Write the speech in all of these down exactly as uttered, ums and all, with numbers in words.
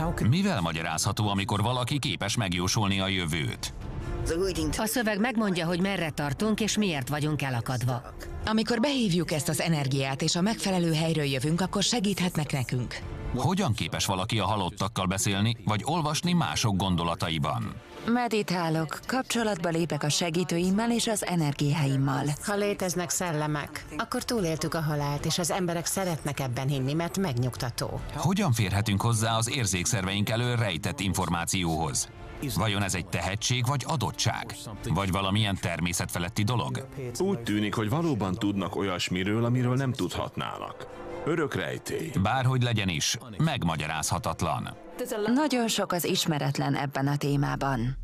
Mivel magyarázható, amikor valaki képes megjósolni a jövőt? A szöveg megmondja, hogy merre tartunk és miért vagyunk elakadva. Amikor behívjuk ezt az energiát és a megfelelő helyről jövünk, akkor segíthetnek nekünk. Hogyan képes valaki a halottakkal beszélni, vagy olvasni mások gondolataiban? Meditálok, kapcsolatba lépek a segítőimmel és az energiáimmal. Ha léteznek szellemek, akkor túléltük a halált, és az emberek szeretnek ebben hinni, mert megnyugtató. Hogyan férhetünk hozzá az érzékszerveink elől rejtett információhoz? Vajon ez egy tehetség vagy adottság? Vagy valamilyen természetfeletti dolog? Úgy tűnik, hogy valóban tudnak olyasmiről, amiről nem tudhatnának. Örök rejtély. Bárhogy legyen is, megmagyarázhatatlan. Nagyon sok az ismeretlen ebben a témában.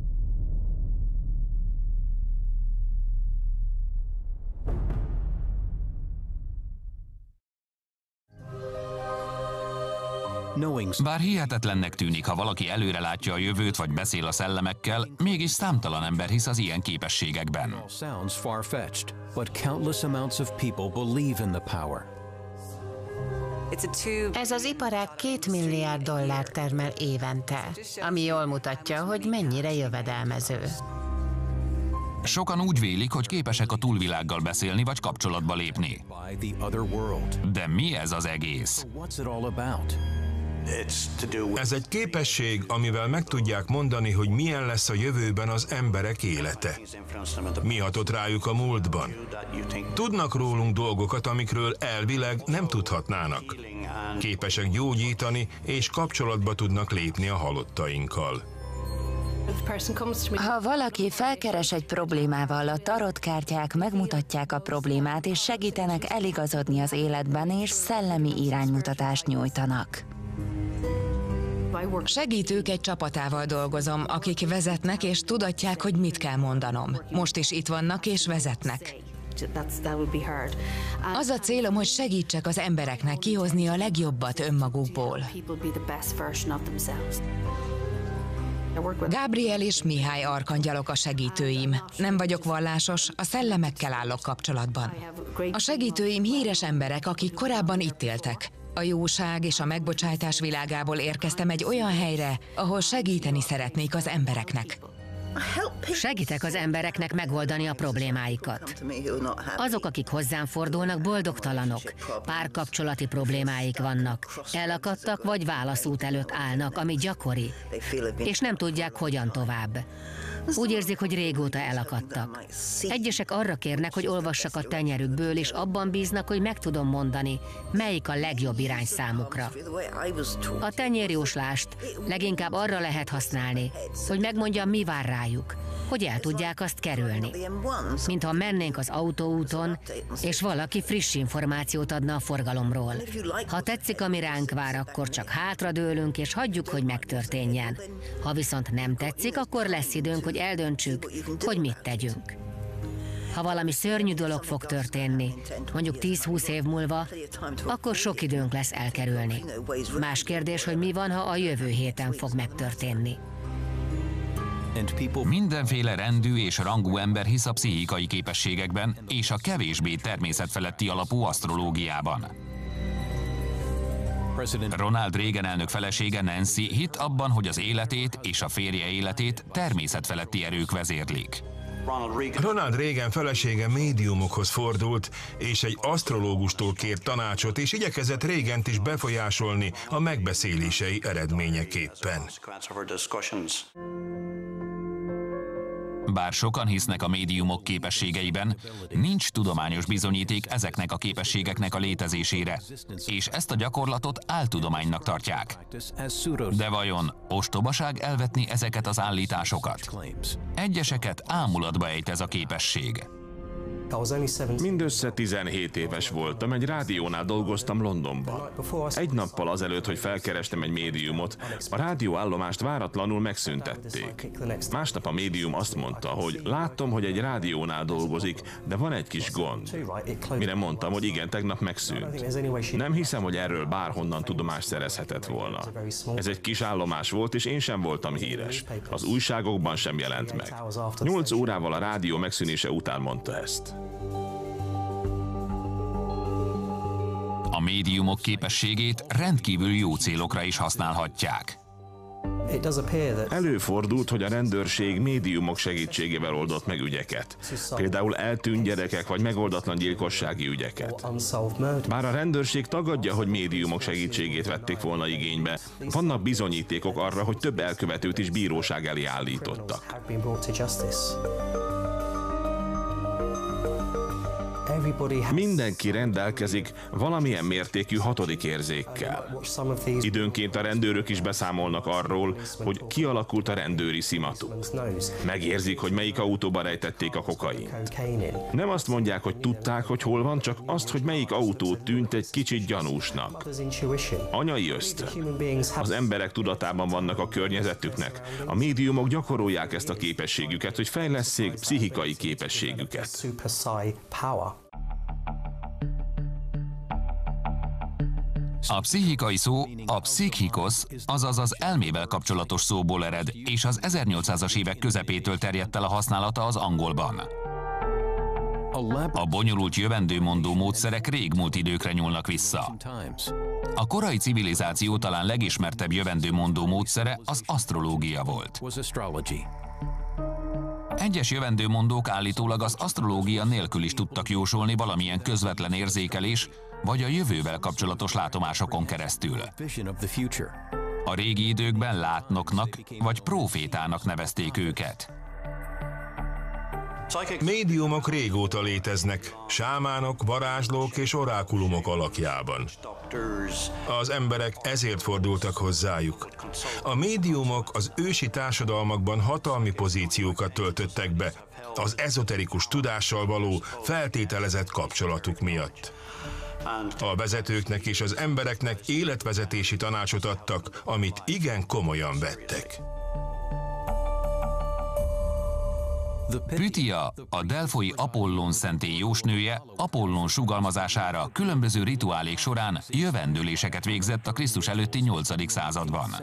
Bár hihetetlennek tűnik, ha valaki előre látja a jövőt vagy beszél a szellemekkel, mégis számtalan ember hisz az ilyen képességekben. Ez az iparág két milliárd dollár termel évente, ami jól mutatja, hogy mennyire jövedelmező. Sokan úgy vélik, hogy képesek a túlvilággal beszélni vagy kapcsolatba lépni. De mi ez az egész? Ez egy képesség, amivel meg tudják mondani, hogy milyen lesz a jövőben az emberek élete. Mi hatott rájuk a múltban? Tudnak rólunk dolgokat, amikről elvileg nem tudhatnának. Képesek gyógyítani, és kapcsolatba tudnak lépni a halottainkkal. Ha valaki felkeres egy problémával, a tarotkártyák megmutatják a problémát, és segítenek eligazodni az életben, és szellemi iránymutatást nyújtanak. Segítők egy csapatával dolgozom, akik vezetnek és tudatják, hogy mit kell mondanom. Most is itt vannak és vezetnek. Az a célom, hogy segítsek az embereknek kihozni a legjobbat önmagukból. Gabriel és Mihály arkangyalok a segítőim. Nem vagyok vallásos, a szellemekkel állok kapcsolatban. A segítőim híres emberek, akik korábban itt éltek. A jóság és a megbocsátás világából érkeztem egy olyan helyre, ahol segíteni szeretnék az embereknek. Segítek az embereknek megoldani a problémáikat. Azok, akik hozzám fordulnak, boldogtalanok, párkapcsolati problémáik vannak, elakadtak vagy válaszút előtt állnak, ami gyakori, és nem tudják, hogyan tovább. Úgy érzik, hogy régóta elakadtak. Egyesek arra kérnek, hogy olvassak a tenyerükből, és abban bíznak, hogy meg tudom mondani, melyik a legjobb irány számukra. A tenyérjóslást leginkább arra lehet használni, hogy megmondjam, mi vár rájuk, hogy el tudják azt kerülni. Mintha mennénk az autóúton, és valaki friss információt adna a forgalomról. Ha tetszik, ami ránk vár, akkor csak hátradőlünk, és hagyjuk, hogy megtörténjen. Ha viszont nem tetszik, akkor lesz időnk, hogy eldöntsük, hogy mit tegyünk. Ha valami szörnyű dolog fog történni, mondjuk tíz-húsz év múlva, akkor sok időnk lesz elkerülni. Más kérdés, hogy mi van, ha a jövő héten fog megtörténni. Mindenféle rendű és rangú ember hisz a pszichikai képességekben és a kevésbé természetfeletti alapú asztrológiában. Ronald Reagan elnök felesége Nancy hitt abban, hogy az életét és a férje életét természetfeletti erők vezérlik. Ronald Reagan felesége médiumokhoz fordult, és egy asztrológustól kért tanácsot, és igyekezett Reagant is befolyásolni a megbeszélései eredményeképpen. Bár sokan hisznek a médiumok képességeiben, nincs tudományos bizonyíték ezeknek a képességeknek a létezésére, és ezt a gyakorlatot áltudománynak tartják. De vajon ostobaság elvetni ezeket az állításokat? Egyeseket ámulatba ejt ez a képesség. Mindössze tizenhét éves voltam, egy rádiónál dolgoztam Londonban. Egy nappal azelőtt, hogy felkerestem egy médiumot, a rádióállomást váratlanul megszüntették. Másnap a médium azt mondta, hogy látom, hogy egy rádiónál dolgozik, de van egy kis gond. Mire mondtam, hogy igen, tegnap megszűnt. Nem hiszem, hogy erről bárhonnan tudomást szerezhetett volna. Ez egy kis állomás volt, és én sem voltam híres. Az újságokban sem jelent meg. Nyolc órával a rádió megszűnése után mondta ezt. A médiumok képességét rendkívül jó célokra is használhatják. Előfordult, hogy a rendőrség médiumok segítségével oldott meg ügyeket. Például eltűnt gyerekek vagy megoldatlan gyilkossági ügyeket. Bár a rendőrség tagadja, hogy médiumok segítségét vették volna igénybe, vannak bizonyítékok arra, hogy több elkövetőt is bíróság elé állítottak. Mindenki rendelkezik valamilyen mértékű hatodik érzékkel. Időnként a rendőrök is beszámolnak arról, hogy kialakult a rendőri szimatuk. Megérzik, hogy melyik autóba rejtették a kokaint. Nem azt mondják, hogy tudták, hogy hol van, csak azt, hogy melyik autó tűnt egy kicsit gyanúsnak. Anyai ösztön. Az emberek tudatában vannak a környezetüknek. A médiumok gyakorolják ezt a képességüket, hogy fejlesszék pszichikai képességüket. A pszichikai szó a pszichikos, azaz az elmével kapcsolatos szóból ered, és az ezernyolcszázas évek közepétől terjedt el a használata az angolban. A bonyolult jövendőmondó módszerek régmúlt időkre nyúlnak vissza. A korai civilizáció talán legismertebb jövendőmondó módszere az asztrológia volt. Egyes jövendőmondók állítólag az asztrológia nélkül is tudtak jósolni valamilyen közvetlen érzékelés, vagy a jövővel kapcsolatos látomásokon keresztül. A régi időkben látnoknak vagy prófétának nevezték őket. Médiumok régóta léteznek, sámánok, varázslók és orákulumok alakjában. Az emberek ezért fordultak hozzájuk. A médiumok az ősi társadalmakban hatalmi pozíciókat töltöttek be, az ezoterikus tudással való feltételezett kapcsolatuk miatt. A vezetőknek és az embereknek életvezetési tanácsot adtak, amit igen komolyan vettek. Pütia, a delfoi Apollón szentély jósnője, Apollón sugalmazására különböző rituálék során jövendőléseket végzett a Krisztus előtti nyolcadik században.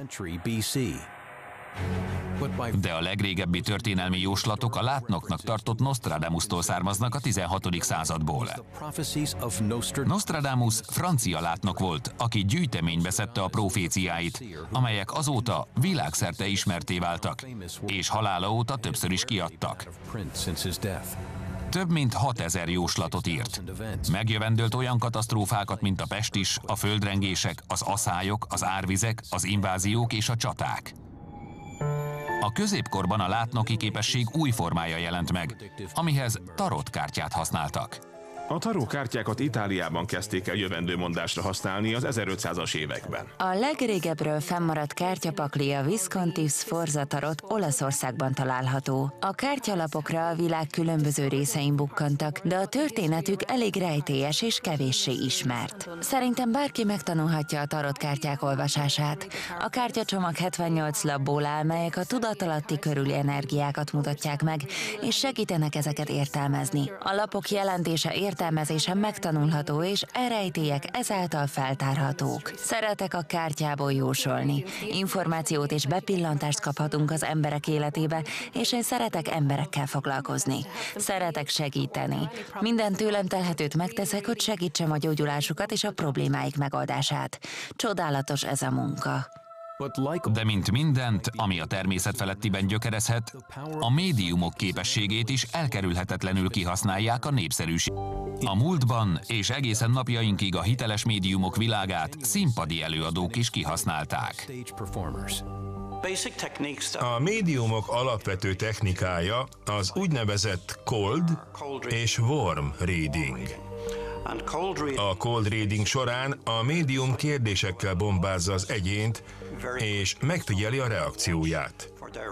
De a legrégebbi történelmi jóslatok a látnoknak tartott Nostradamusztól származnak a tizenhatodik századból. Nostradamus francia látnok volt, aki gyűjteménybe szedte a proféciáit, amelyek azóta világszerte ismertté váltak, és halála óta többször is kiadtak. Több mint hatezer jóslatot írt. Megjövendölt olyan katasztrófákat, mint a pestis, a földrengések, az aszályok, az árvizek, az inváziók és a csaták. A középkorban a látnoki képesség új formája jelent meg, amihez tarotkártyát használtak. A tarókártyákat Itáliában kezdték el jövendőmondásra használni az ezerötszázas években. A legrégebbről fennmaradt kártyapakli a Visconti Sforza tarot Olaszországban található. A kártyalapokra a világ különböző részein bukkantak, de a történetük elég rejtélyes és kevéssé ismert. Szerintem bárki megtanulhatja a tarotkártyák olvasását. A kártyacsomag hetvennyolc lapból áll, melyek a tudatalatti körüli energiákat mutatják meg, és segítenek ezeket értelmezni. A lapok jelentése ért értelmezése megtanulható, és erejtélyek ezáltal feltárhatók. Szeretek a kártyából jósolni. Információt és bepillantást kaphatunk az emberek életébe, és én szeretek emberekkel foglalkozni. Szeretek segíteni. Minden tőlem telhetőt megteszek, hogy segítsem a gyógyulásukat és a problémáik megoldását. Csodálatos ez a munka. De mint mindent, ami a természet felettiben gyökerezhet, a médiumok képességét is elkerülhetetlenül kihasználják a népszerűség. A múltban és egészen napjainkig a hiteles médiumok világát színpadi előadók is kihasználták. A médiumok alapvető technikája az úgynevezett cold és warm reading. A cold reading során a médium kérdésekkel bombázza az egyént, és megfigyeli a reakcióját.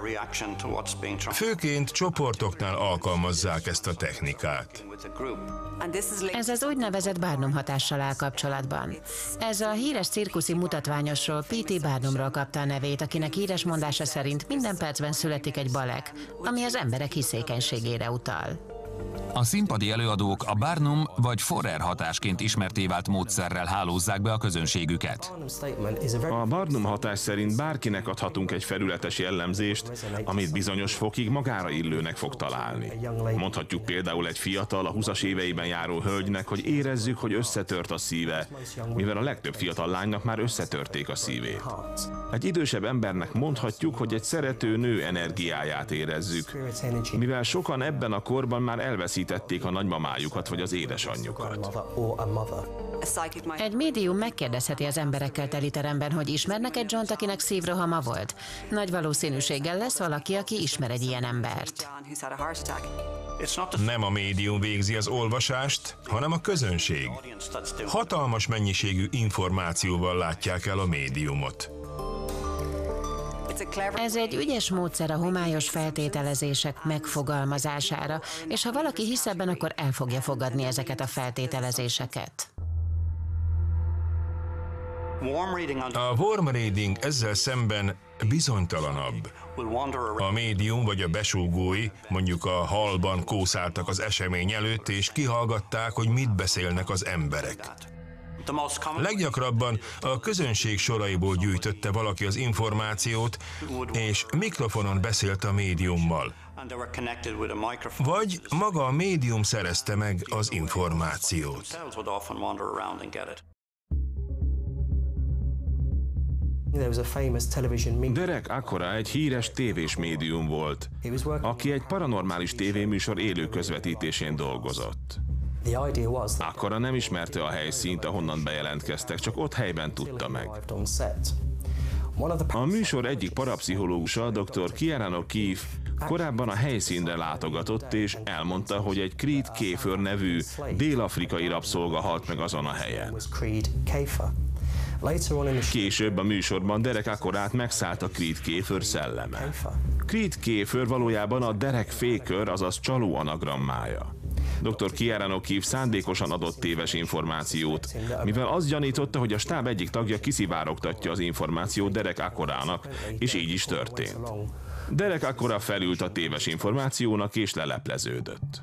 Főként csoportoknál alkalmazzák ezt a technikát. Ez az úgynevezett Barnum hatással áll kapcsolatban. Ez a híres cirkuszi mutatványosról, P T Barnumról kapta a nevét, akinek híres mondása szerint minden percben születik egy balek, ami az emberek hiszékenységére utal. A színpadi előadók a Barnum vagy Forer hatásként ismertté vált módszerrel hálózzák be a közönségüket. A Barnum hatás szerint bárkinek adhatunk egy felületes jellemzést, amit bizonyos fokig magára illőnek fog találni. Mondhatjuk például egy fiatal, a húszas éveiben járó hölgynek, hogy érezzük, hogy összetört a szíve, mivel a legtöbb fiatal lánynak már összetörték a szívét. Egy idősebb embernek mondhatjuk, hogy egy szerető nő energiáját érezzük, mivel sokan ebben a korban már elveszítették a nagymamájukat vagy az édesanyjukat. Egy médium megkérdezheti az emberekkel teli teremben, hogy ismernek egy Johnt, akinek szívrohama volt. Nagy valószínűséggel lesz valaki, aki ismer egy ilyen embert. Nem a médium végzi az olvasást, hanem a közönség. Hatalmas mennyiségű információval látják el a médiumot. Ez egy ügyes módszer a homályos feltételezések megfogalmazására, és ha valaki hisz ebben, akkor el fogja fogadni ezeket a feltételezéseket. A warm reading ezzel szemben bizonytalanabb. A médium vagy a besúgói mondjuk a hallban kószáltak az esemény előtt, és kihallgatták, hogy mit beszélnek az emberek. Leggyakrabban a közönség soraiból gyűjtötte valaki az információt, és mikrofonon beszélt a médiummal. Vagy maga a médium szerezte meg az információt. Derek Acora egy híres tévés médium volt, aki egy paranormális tévéműsor élő közvetítésén dolgozott. Acora nem ismerte a helyszínt, ahonnan bejelentkeztek, csak ott helyben tudta meg. A műsor egyik parapszichológusa, dr. Kieran O'Keefe korábban a helyszínre látogatott, és elmondta, hogy egy Creed Käfer nevű dél-afrikai rabszolga halt meg azon a helyen. Később a műsorban Derek Acorát megszállt a Creed Käfer szelleme. Creed Käfer valójában a Derek Faker, azaz csaló anagrammája. doktor Kieran O'Keefe szándékosan adott téves információt, mivel azt gyanította, hogy a stáb egyik tagja kiszivárogtatja az információt Derek Acorának, és így is történt. Derek Acora felült a téves információnak és lelepleződött.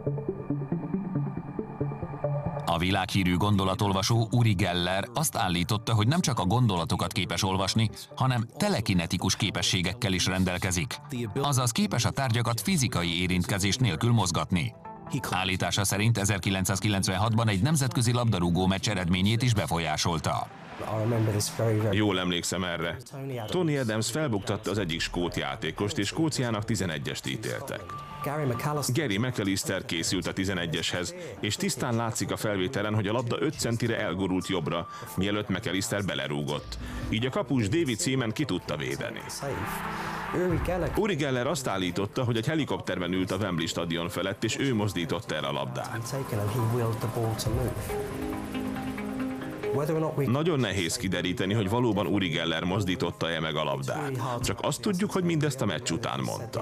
A világhírű gondolatolvasó Uri Geller azt állította, hogy nem csak a gondolatokat képes olvasni, hanem telekinetikus képességekkel is rendelkezik. Azaz képes a tárgyakat fizikai érintkezés nélkül mozgatni. Állítása szerint ezerkilencszázkilencvenhatban egy nemzetközi labdarúgó meccs eredményét is befolyásolta. Jól emlékszem erre. Tony Adams felbuktatta az egyik skót játékost, és Skóciának tizenegyest ítéltek. Gary McAllister készült a tizenegyeshez, és tisztán látszik a felvételen, hogy a labda öt centire elgurult jobbra, mielőtt McAllister belerúgott. Így a kapus David Seaman ki tudta védeni. Uri Geller azt állította, hogy egy helikopterben ült a Wembley stadion felett, és ő mozdította el a labdát. Nagyon nehéz kideríteni, hogy valóban Uri Geller mozdította-e meg a labdát. Csak azt tudjuk, hogy mindezt a meccs után mondta.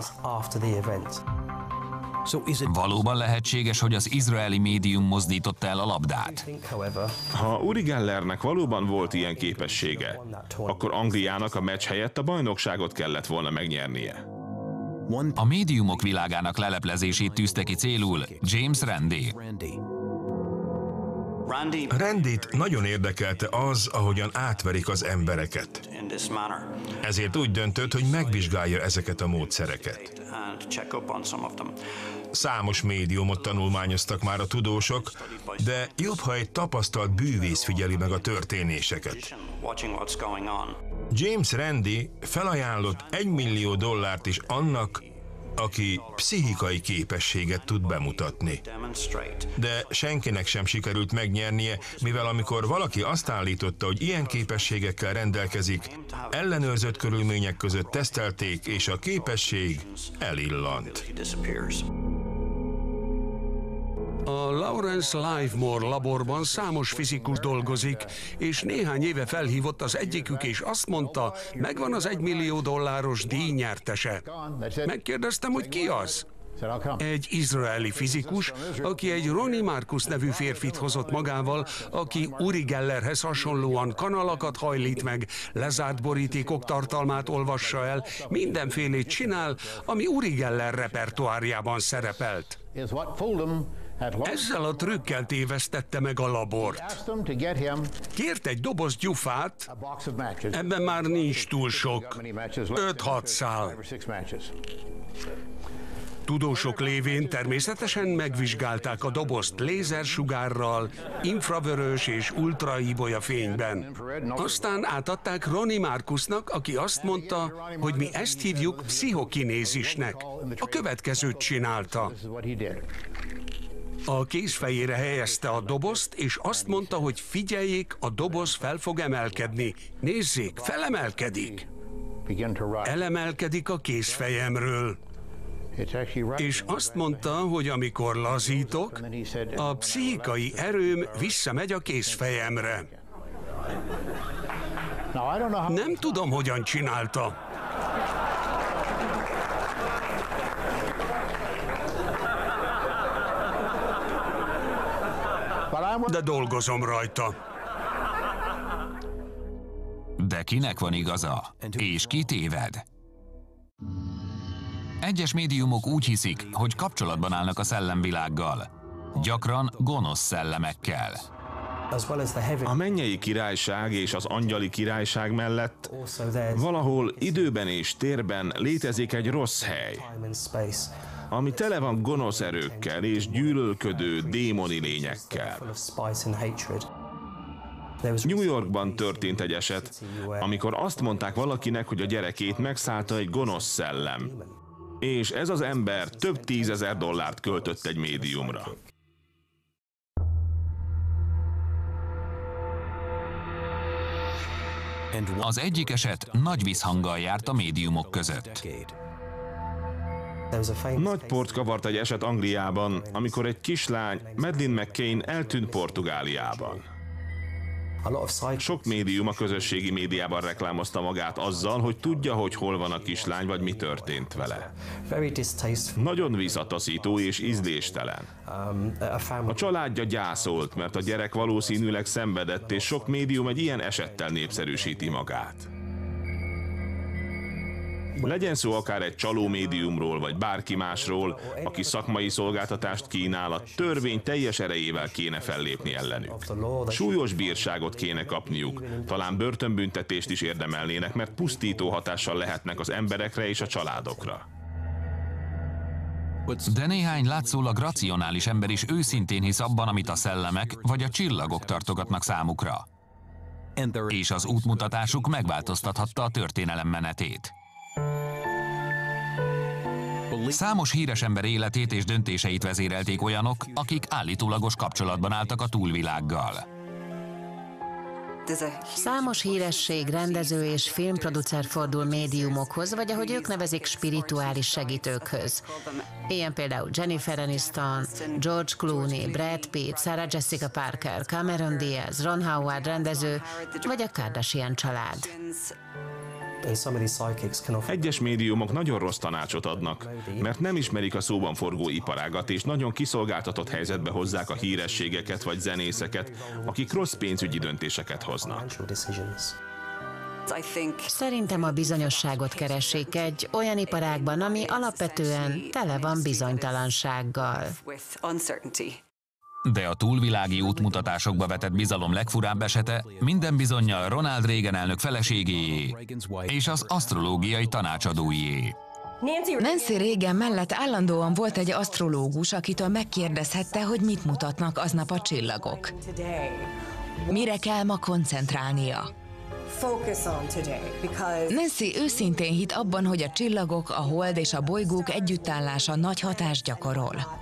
Valóban lehetséges, hogy az izraeli médium mozdította el a labdát? Ha Uri Gellernek valóban volt ilyen képessége, akkor Angliának a meccs helyett a bajnokságot kellett volna megnyernie. A médiumok világának leleplezését tűzte ki célul James Randi. Randit nagyon érdekelte az, ahogyan átverik az embereket. Ezért úgy döntött, hogy megvizsgálja ezeket a módszereket. Számos médiumot tanulmányoztak már a tudósok, de jobb, ha egy tapasztalt bűvész figyeli meg a történéseket. James Randi felajánlott egy millió dollárt is annak, aki pszichikai képességet tud bemutatni. De senkinek sem sikerült megnyernie, mivel amikor valaki azt állította, hogy ilyen képességekkel rendelkezik, ellenőrzött körülmények között tesztelték, és a képesség elillant. A Lawrence Livermore laborban számos fizikus dolgozik, és néhány éve felhívott az egyikük, és azt mondta, megvan az egymillió dolláros díj nyertese. Megkérdeztem, hogy ki az? Egy izraeli fizikus, aki egy Ronnie Marcus nevű férfit hozott magával, aki Uri Gellerhez hasonlóan kanalakat hajlít meg, lezárt borítékok tartalmát olvassa el, mindenfélét csinál, ami Uri Geller repertoárjában szerepelt. Ezzel a trükkel tévesztette meg a labort. Kért egy doboz gyufát, ebben már nincs túl sok, öt-hat szál. Tudósok lévén természetesen megvizsgálták a dobozt lézersugárral, infravörös és ultraibolya fényben. Aztán átadták Ronnie Markusnak, aki azt mondta, hogy mi ezt hívjuk pszichokinézisnek. A következőt csinálta. A kézfejére helyezte a dobozt, és azt mondta, hogy figyeljék, a doboz fel fog emelkedni. Nézzék, felemelkedik. Elemelkedik a kézfejemről. És azt mondta, hogy amikor lazítok, a pszichikai erőm visszamegy a kézfejemre. Nem tudom, hogyan csinálta. De dolgozom rajta. De kinek van igaza? És ki téved? Egyes médiumok úgy hiszik, hogy kapcsolatban állnak a szellemvilággal, gyakran gonosz szellemekkel. A mennyei királyság és az angyali királyság mellett valahol időben és térben létezik egy rossz hely, ami tele van gonosz erőkkel és gyűlölködő démoni lényekkel. New Yorkban történt egy eset, amikor azt mondták valakinek, hogy a gyerekét megszállta egy gonosz szellem, és ez az ember több tízezer dollárt költött egy médiumra. Az egyik eset nagy visszhanggal járt a médiumok között. Nagy port kavart egy eset Angliában, amikor egy kislány, Madeleine McCain eltűnt Portugáliában. Sok médium a közösségi médiában reklámozta magát azzal, hogy tudja, hogy hol van a kislány, vagy mi történt vele. Nagyon visszataszító és ízléstelen. A családja gyászolt, mert a gyerek valószínűleg szenvedett, és sok médium egy ilyen esettel népszerűsíti magát. Legyen szó akár egy csaló médiumról, vagy bárki másról, aki szakmai szolgáltatást kínál, a törvény teljes erejével kéne fellépni ellenük. Súlyos bírságot kéne kapniuk, talán börtönbüntetést is érdemelnének, mert pusztító hatással lehetnek az emberekre és a családokra. De néhány látszólag racionális ember is őszintén hisz abban, amit a szellemek vagy a csillagok tartogatnak számukra. És az útmutatásuk megváltoztathatta a történelem menetét. Számos híres ember életét és döntéseit vezérelték olyanok, akik állítólagos kapcsolatban álltak a túlvilággal. Számos híresség, rendező és filmproducer fordul médiumokhoz, vagy ahogy ők nevezik, spirituális segítőkhöz. Ilyen például Jennifer Aniston, George Clooney, Brad Pitt, Sarah Jessica Parker, Cameron Diaz, Ron Howard rendező, vagy a Kardashian család. Egyes médiumok nagyon rossz tanácsot adnak, mert nem ismerik a szóban forgó iparágat, és nagyon kiszolgáltatott helyzetbe hozzák a hírességeket vagy zenészeket, akik rossz pénzügyi döntéseket hoznak. Szerintem a bizonyosságot keresik egy olyan iparágban, ami alapvetően tele van bizonytalansággal. De a túlvilági útmutatásokba vetett bizalom legfurább esete minden bizonnyal Ronald Reagan elnök feleségéjé és az asztrológiai tanácsadóié. Nancy Reagan mellett állandóan volt egy asztrológus, akitől megkérdezhette, hogy mit mutatnak aznap a csillagok. Mire kell ma koncentrálnia? Nancy őszintén hitt abban, hogy a csillagok, a hold és a bolygók együttállása nagy hatást gyakorol.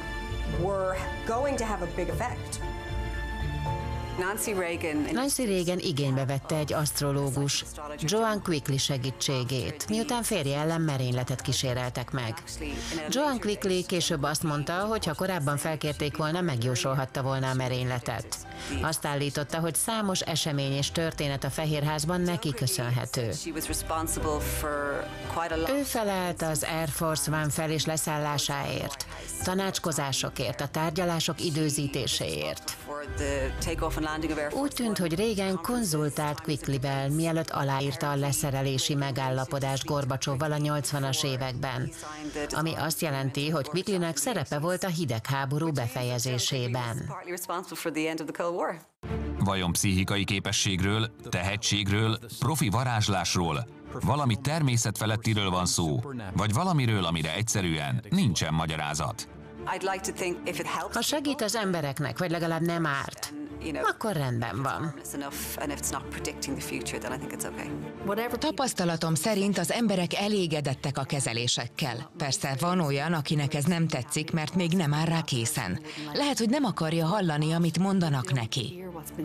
Nancy Reagan igénybe vette egy asztrológus, Joanne Quigley segítségét, miután férje ellen merényletet kíséreltek meg. Joanne Quigley később azt mondta, hogy ha korábban felkérték volna, megjósolhatta volna a merényletet. Azt állította, hogy számos esemény és történet a Fehérházban neki köszönhető. Ő felelt az Air Force One fel- és leszállásáért, tanácskozásokért, a tárgyalások időzítéséért. Úgy tűnt, hogy régen konzultált Quigley-vel, mielőtt aláírta a leszerelési megállapodást Gorbacsovval a nyolcvanas években, ami azt jelenti, hogy Quigleynek szerepe volt a hidegháború befejezésében. Vajon pszichikai képességről, tehetségről, profi varázslásról, valami természetfelettiről van szó, vagy valamiről, amire egyszerűen nincsen magyarázat? Ha segít az embereknek, vagy legalább nem árt, akkor rendben van. Tapasztalatom szerint az emberek elégedettek a kezelésekkel. Persze van olyan, akinek ez nem tetszik, mert még nem áll rá készen. Lehet, hogy nem akarja hallani, amit mondanak neki.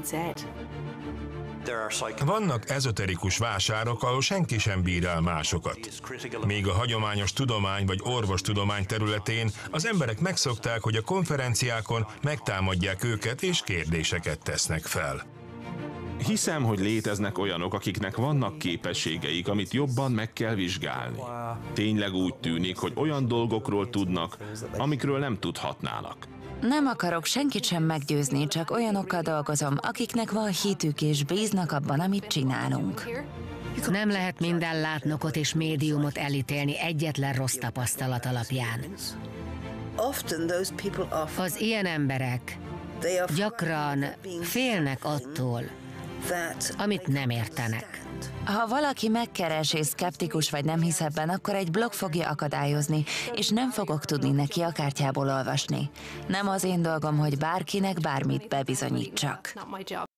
Vannak ezoterikus vásárok, ahol senki sem bír el másokat. Még a hagyományos tudomány vagy orvostudomány területén az emberek megszokták, hogy a konferenciákon megtámadják őket és kérdéseket tesznek fel. Hiszem, hogy léteznek olyanok, akiknek vannak képességeik, amit jobban meg kell vizsgálni. Tényleg úgy tűnik, hogy olyan dolgokról tudnak, amikről nem tudhatnának. Nem akarok senkit sem meggyőzni, csak olyanokkal dolgozom, akiknek van hitük és bíznak abban, amit csinálunk. Nem lehet minden látnokot és médiumot elítélni egyetlen rossz tapasztalat alapján. Az ilyen emberek gyakran félnek attól, amit nem értenek. Ha valaki megkeres és szkeptikus vagy nem hisz ebben, akkor egy blog fogja akadályozni, és nem fogok tudni neki a kártyából olvasni. Nem az én dolgom, hogy bárkinek bármit bebizonyítsak.